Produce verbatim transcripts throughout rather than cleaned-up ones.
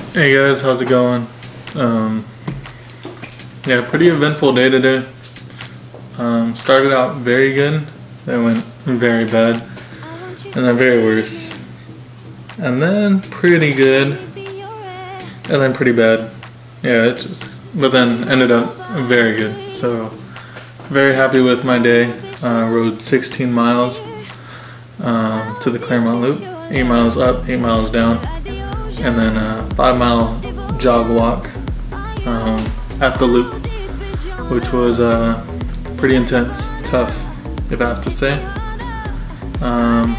Hey guys, how's it going? Um, yeah, pretty eventful day today. Um, started out very good, then went very bad, and then very worse, and then pretty good, and then pretty bad. Yeah, it just, but then ended up very good. So very happy with my day. Uh, rode sixteen miles um, to the Claremont Loop, eight miles up, eight miles down, and then a five mile jog walk um, at the loop, which was uh, pretty intense, tough, if I have to say. Um,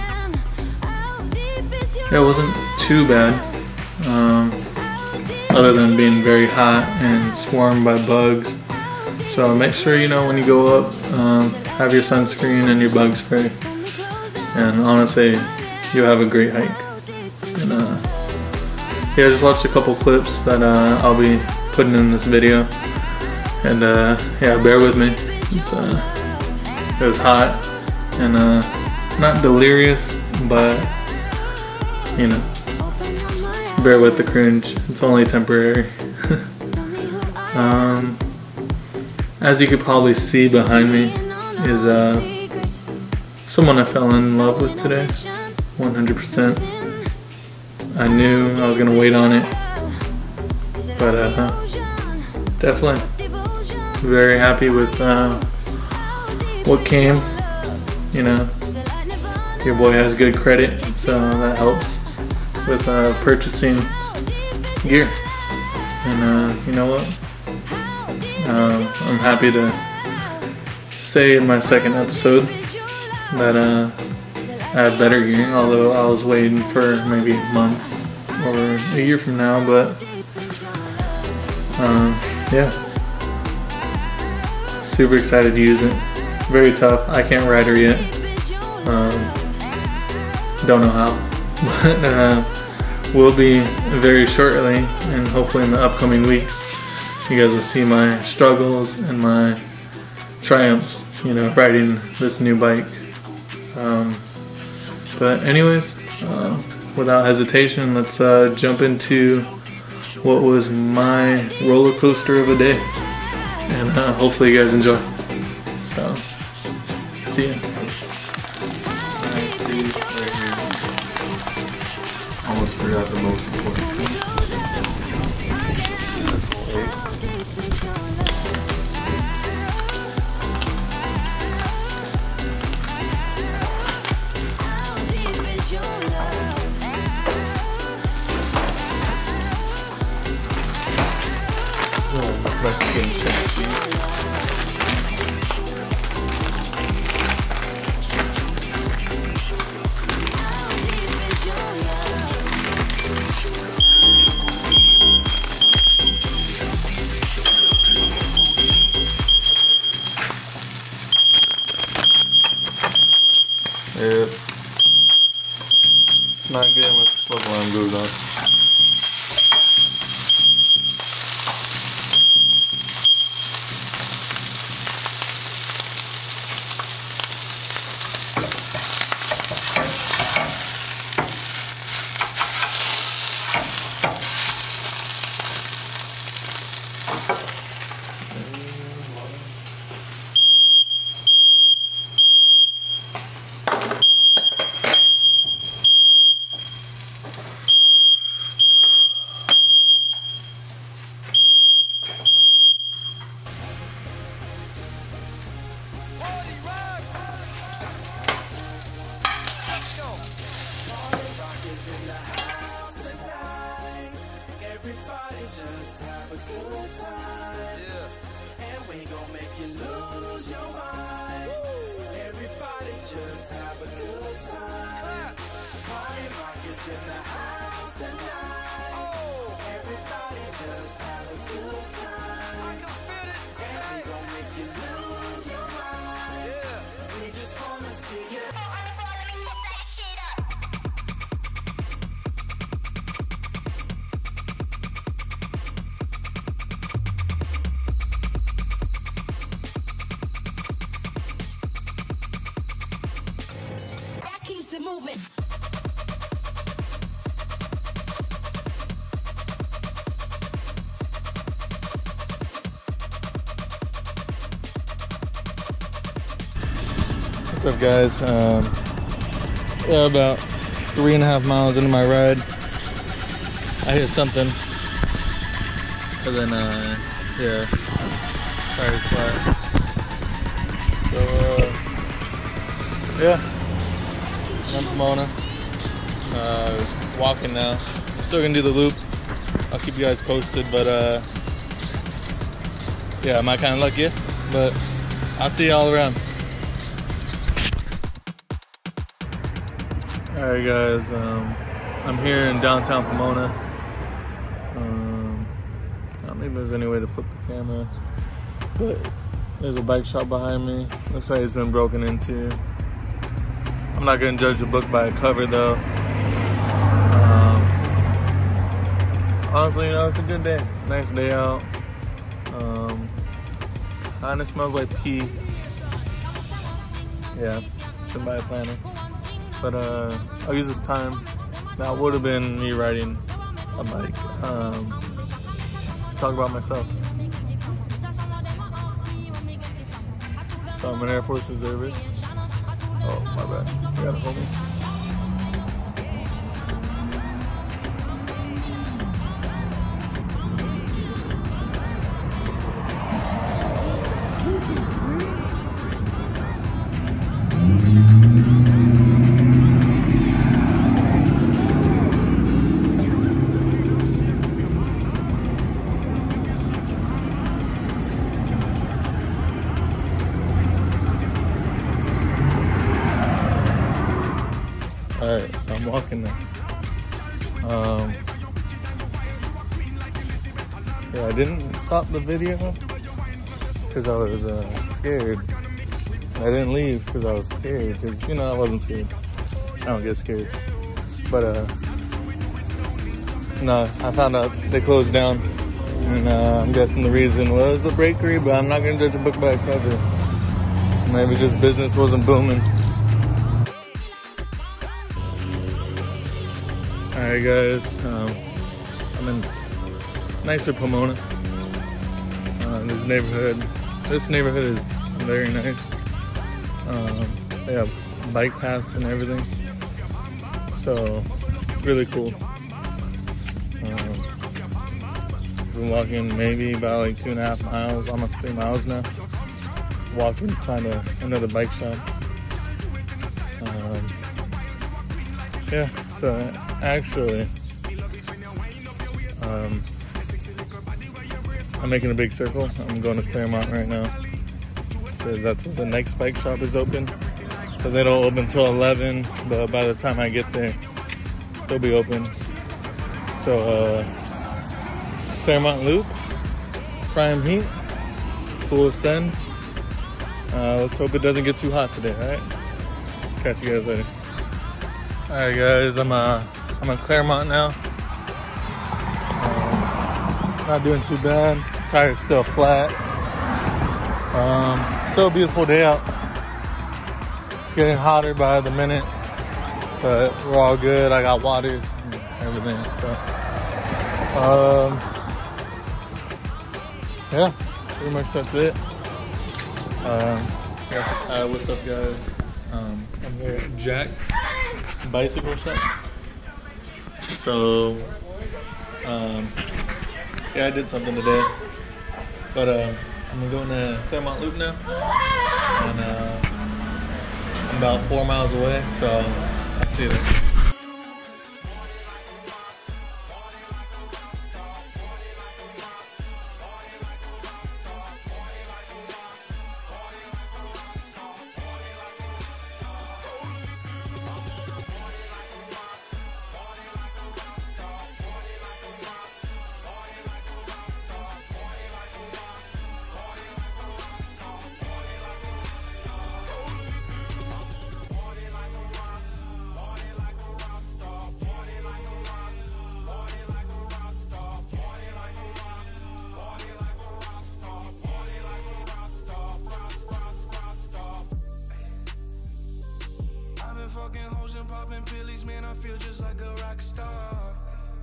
it wasn't too bad, um, other than being very hot and swarmed by bugs. So make sure, you know, when you go up, um, have your sunscreen and your bug spray. And honestly, you'll have a great hike. And, uh, yeah, I just watched a couple clips that uh, I'll be putting in this video. And uh, yeah, bear with me. It's, uh, it was hot and uh, not delirious, but you know, bear with the cringe. It's only temporary. um, as you could probably see behind me is uh, someone I fell in love with today, one hundred percent. I knew I was gonna wait on it, but uh, definitely very happy with uh, what came. You know, your boy has good credit, so that helps with uh, purchasing gear. And uh, you know what? Uh, I'm happy to say in my second episode that uh, I have better gear, although I was waiting for maybe months or a year from now, but um, yeah, super excited to use it. Very tough. I can't ride her yet. Um, don't know how, but uh, will be very shortly, and hopefully in the upcoming weeks you guys will see my struggles and my triumphs, you know, riding this new bike. Um, But anyways, uh, without hesitation, let's uh, jump into what was my roller coaster of a day. And uh, hopefully you guys enjoy. So, see ya. Alright, see right here. Almost forgot the most important piece. That's okay. Mexican check sheet. Yep. It's not good unless the smoke alarm goes off. Everybody just have a good time. Yeah. And we gon' make you lose your mind. Woo. Everybody just have a good time. Party rockets in the house tonight. Oh. Everybody just have a good time. I can feel it. And we gon' make you lose your mind. Yeah. We just wanna see you. Moving. What's up, guys? Um, yeah, about three and a half miles into my ride, I hit something, and then uh, yeah, tires flat. So uh, yeah, I'm Pomona. Uh, walking now. Still gonna do the loop. I'll keep you guys posted, but uh, yeah, am I kind of lucky? But I'll see you all around. Alright guys, um, I'm here in downtown Pomona. Um, I don't think there's any way to flip the camera, but there's a bike shop behind me. Looks like it's been broken into. I'm not gonna judge the book by a cover though. Um, honestly, you know, it's a good day. Nice day out. Um, kinda smells like pee. Yeah, should buy a planner. But uh, I'll use this time. That would have been me riding a bike. Um, talk about myself. So I'm an Air Force reservist. Oh, my bad. You gotta hold me. Alright, so I'm walking now. Um, yeah, I didn't stop the video because I was uh, scared. I didn't leave because I was scared because, you know, I wasn't scared. I don't get scared. But, uh, no, I found out they closed down. And uh, I'm guessing the reason was the bakery, but I'm not going to judge a book by a cover. Maybe just business wasn't booming. Alright guys, um, I'm in nicer Pomona. Uh, this neighborhood, this neighborhood is very nice. Um, they have bike paths and everything, so really cool. Um, been walking maybe about like two and a half miles, almost three miles now. Walking to find a, another bike shop. Um, yeah, so actually, um, I'm making a big circle. I'm going to Claremont right now because that's where the next bike shop is open. So they don't open till eleven, but by the time I get there, they'll be open. So uh, Claremont Loop, prime heat, full ascend. Uh, let's hope it doesn't get too hot today, all right? Catch you guys later. All right, guys, I'm uh, I'm in Claremont now. Um, not doing too bad. Tire's still flat. Um, still a beautiful day out. It's getting hotter by the minute, but we're all good. I got waters and everything. So, um, yeah, pretty much that's it. Um, yeah. Uh, what's up, guys? Um, I'm here at Jack's bicycle shop. So um yeah, I did something today, but uh, I'm going to Claremont Loop now, and uh, I'm about four miles away, so I'll see you there. Fucking hoes and popping pillies, man, I feel just like a rock star.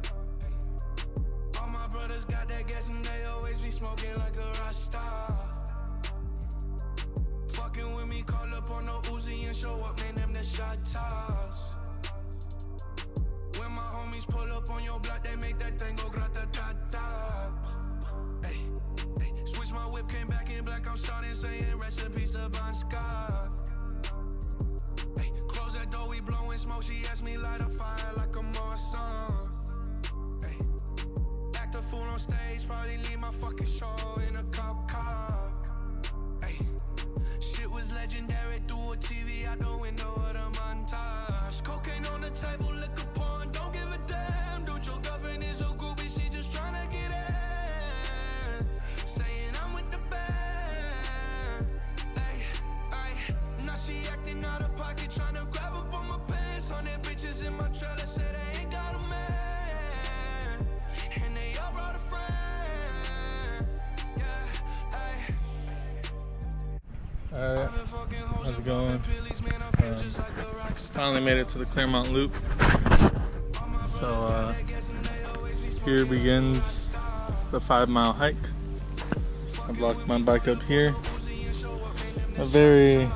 All my brothers got that gas and they always be smoking like a rock star. Fucking with me, call up on no Uzi and show up, man, them the shot toss. When my homies pull up on your block, they make that thing go grata-ta-ta. Hey, hey, switch my whip, came back in black, I'm starting saying rest in peace to Bon Scott. Hey, close that door, we blowing smoke, she asked me light a fire like a Marsan. Hey, act a fool on stage, probably leave my fucking show in a cop car. Hey, shit was legendary through a T V out the window of the montage. Cocaine on the table, liquor porn, don't give a damn. Dude, your girlfriend is a groupie, she just tryna get in. Saying I'm with the band. Ay, ay, now she acting out of pocket, tryna grab up on my pants. On their bitches in my trailer, say they ain't got a man. And they all brought a friend. Yeah, ay. Alright, how's it going? Um, finally made it to the Claremont Loop. So uh, here begins the five mile hike. I blocked my bike up here. A very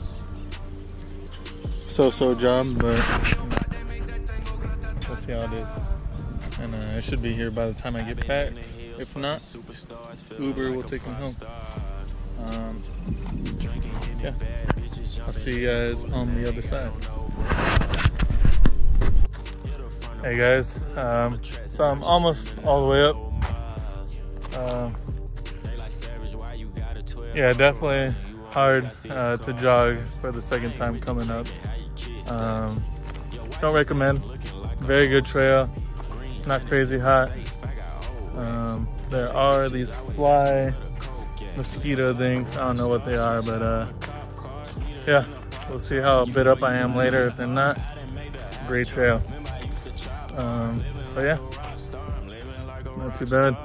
so-so job, but we'll see how it is. And uh, I should be here by the time I get back. If not, Uber will take him home. Um, yeah, I'll see you guys on the other side. Hey guys, um, so I'm almost all the way up. Um, yeah, definitely hard uh, to jog for the second time coming up. Um, don't recommend. Very good trail, not crazy hot. Um, there are these fly mosquito things. I don't know what they are, but uh, yeah, we'll see how bit up I am later. If they're not, great trail. Um, but yeah, not too bad.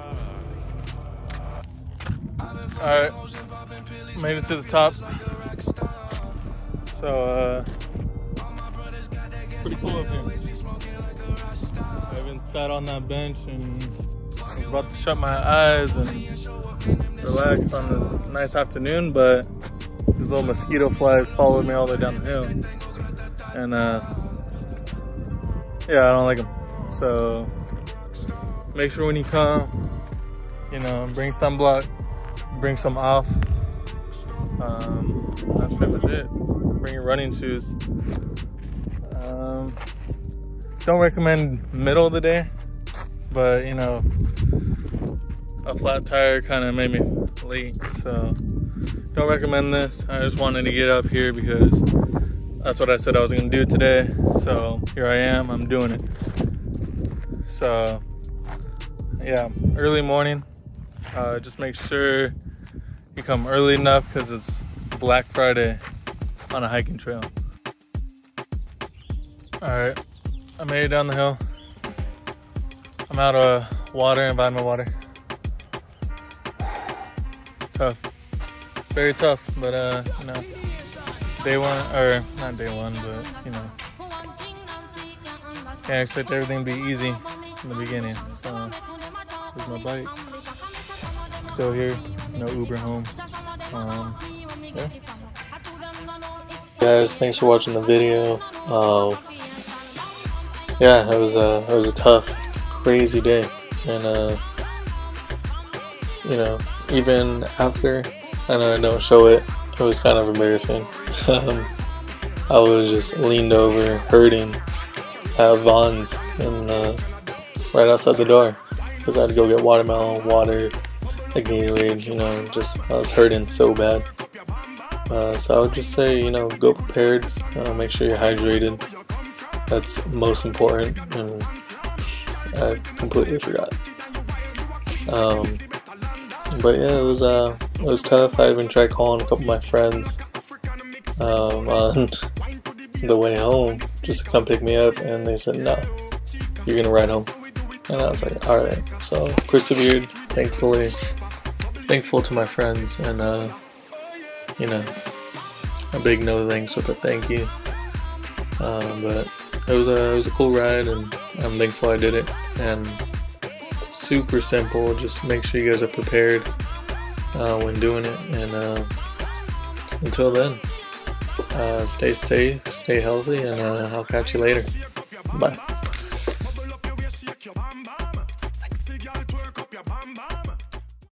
All right, made it to the top. So uh, pretty cool up here. I haven't sat on that bench and I was about to shut my eyes and relax on this nice afternoon, but these little mosquito flies followed me all the way down the hill. And uh, yeah, I don't like them. So make sure when you come, you know, bring sunblock, bring some off. Um, that's pretty much it. Bring your running shoes. Um, don't recommend middle of the day, but you know, a flat tire kind of made me late, so don't recommend this. I just wanted to get up here because that's what I said I was gonna do today. So here I am, I'm doing it. So yeah, early morning. Uh, just make sure you come early enough because it's Black Friday on a hiking trail. All right, I made it down the hill. I'm out of water and vitamin water. Tough, very tough, but uh, you know, day one, or not day one, but you know, can't expect everything to be easy in the beginning. So, here's my bike. Still here, no Uber home. Um, yeah. Guys, thanks for watching the video. Um, yeah, it was a it was a tough, crazy day, and uh, you know, even after, I know I don't show it, it was kind of embarrassing. um, I was just leaned over, hurting at Vaughn's, and uh, right outside the door, because I had to go get watermelon, water, a Gatorade, you know, just, I was hurting so bad. Uh, so I would just say, you know, go prepared, uh, make sure you're hydrated. That's most important, and I completely forgot. Um, but yeah, it was uh, it was tough. I even tried calling a couple of my friends um, on the way home just to come pick me up, and they said, no, you're gonna ride home. And I was like, alright. So persevered, thankfully, thankful to my friends, and uh, you know, a big no thanks with a thank you. Um, but it was a it was a cool ride, and I'm thankful I did it. And super simple. Just make sure you guys are prepared uh, when doing it. And uh, until then, Uh, stay safe, stay healthy, and uh, I'll catch you later. Bye.